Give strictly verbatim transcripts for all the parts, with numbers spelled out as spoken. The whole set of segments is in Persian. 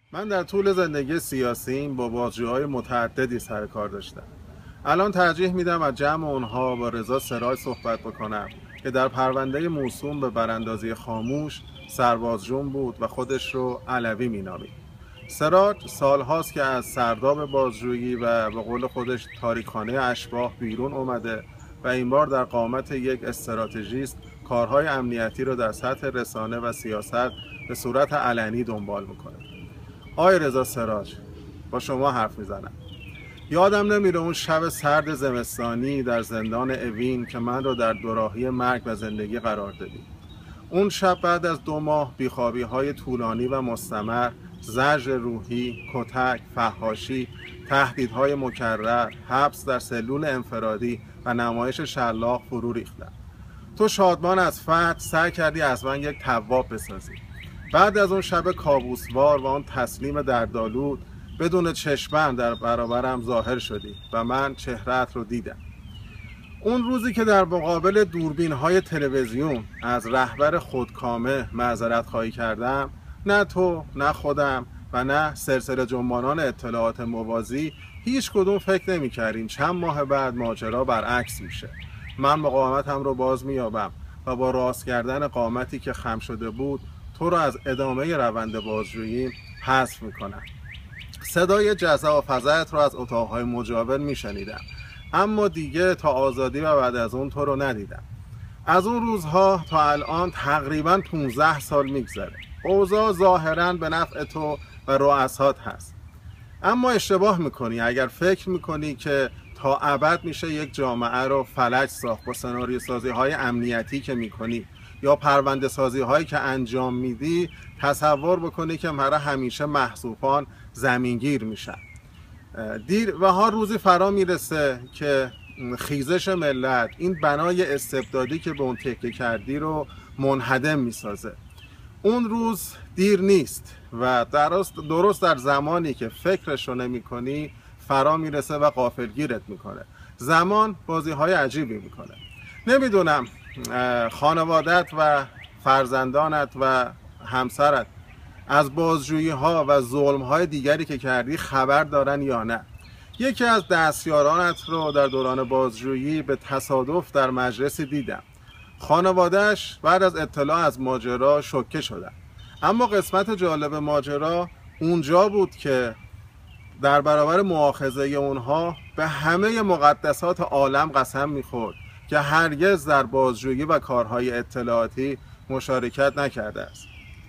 من در طول زندگی سیاسیم با بازجوهای متعددی سر کار داشتم. الان ترجیح میدم از جمع اونها با رضا سراج صحبت بکنم که در پرونده موسوم به براندازی خاموش سربازجون بود و خودش رو علوی مینامید. سراج سالهاست که از سرداب بازجویی و به قول خودش تاریکخانه اشباح بیرون اومده و این بار در قامت یک استراتژیست کارهای امنیتی رو در سطح رسانه و سیاست به صورت علنی دنبال میکنه. آقای رضا سراج، با شما حرف میزنم. یادم نمیره اون شب سرد زمستانی در زندان اوین که من رو در دوراهی مرگ و زندگی قرار دادی. اون شب بعد از دو ماه بیخوابی های طولانی و مستمر، زجر روحی، کتک، فحاشی، تهدیدهای مکرر، حبس در سلول انفرادی و نمایش شلاق فرو ریختم. تو شادمان از فتح سعی کردی از من یک تواب بسازی. بعد از اون شب کابوسوار و اون تسلیم دردآلود بدون چشمم در برابرم ظاهر شدی و من چهره‌ات رو دیدم. اون روزی که در مقابل دوربین های تلویزیون از رهبر خودکامه معذرت خواهی کردم، نه تو، نه خودم و نه سلسله جنبانان اطلاعات موازی هیچ کدوم فکر نمی کردیم چند ماه بعد ماجرا برعکس میشه. من مقاومتم رو باز میابم و با راست کردن قامتی که خم شده بود تو رو از ادامه روند بازجویی حذف میکنم. صدای جزع و فزعت رو از اتاقهای مجاور میشنیدم، اما دیگه تا آزادی و بعد از اون تو رو ندیدم. از اون روزها تا الان تقریبا پانزده سال میگذره. اوضاع ظاهرا به نفع تو و رؤسات هست، اما اشتباه میکنی اگر فکر میکنی که تا ابد میشه یک جامعه رو فلج ساخت با سناریو سازی های امنیتی که میکنی یا پرونده سازی هایی که انجام میدی. تصور بکنی که مرا همیشه محذوفان زمینگیر میشن. دیر و ها روزی فرا میرسه که خیزش ملت این بنای استبدادی که به اون تکیه کردی رو منهدم میسازه. اون روز دیر نیست و درست, درست در زمانی که فکرش رو نمی کنی فرا میرسه و غافلگیرت میکنه. زمان بازی های عجیبی میکنه. نمیدونم خانوادت و فرزندانت و همسرت از بازجویی ها و ظلم های دیگری که کردی خبر دارن یا نه. یکی از دستیارانت رو در دوران بازجویی به تصادف در مجلسی دیدم. خانوادهش بعد از اطلاع از ماجرا شوکه شدن، اما قسمت جالب ماجرا اونجا بود که در برابر مؤاخذه اونها به همه مقدسات عالم قسم میخورد که هرگز در بازجویی و کارهای اطلاعاتی مشارکت نکرده است.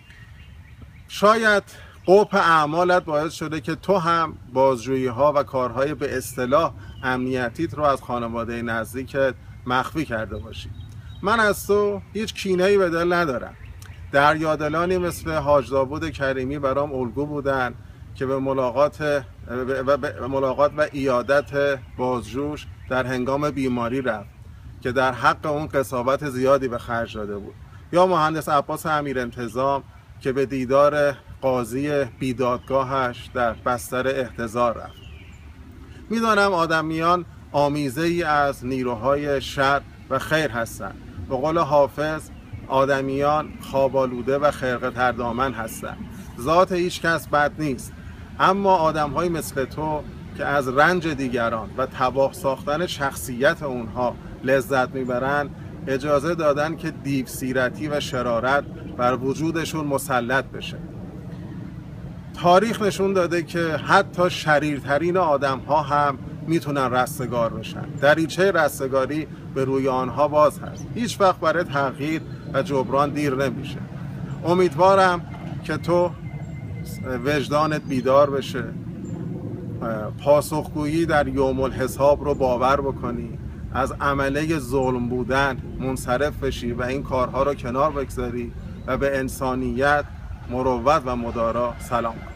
شاید قبح اعمالت باعث شده که تو هم بازجویی ها و کارهای به اصطلاح امنیتیت رو از خانواده نزدیکت مخفی کرده باشی. من از تو هیچ کینه‌ای به دل ندارم. دریادلانی مثل حاج داوود کریمی برام الگو بودن که به ملاقات و به ملاقات و عیادت بازجوش در هنگام بیماری رفت که در حق اون قساوت زیادی به خرج داده بود، یا مهندس عباس امیرانتظام که به دیدار قاضی بیدادگاهش در بستر احتضار رفت. میدانم آدمیان آمیزه ای از نیروهای شر و خیر هستند. به قول حافظ آدمیان خوابالوده و خرقه تردامن هستند. ذات هیچ کس بد نیست، اما آدم‌های مثل تو که از رنج دیگران و تباه ساختن شخصیت اونها لذت میبرن اجازه دادن که دیو سیرتی و شرارت بر وجودشون مسلط بشه. تاریخ نشون داده که حتی شریرترین آدم‌ها هم میتونن رستگار بشن. دریچه رستگاری به روی آنها باز هست. هیچ وقت برای تغییر و جبران دیر نمیشه. امیدوارم که تو وجدانت بیدار بشه، پاسخگویی در یوم الحساب رو باور بکنی، از عمله ظلم بودن منصرف بشی و این کارها رو کنار بگذاری و به انسانیت، مروت و مدارا سلام کنی.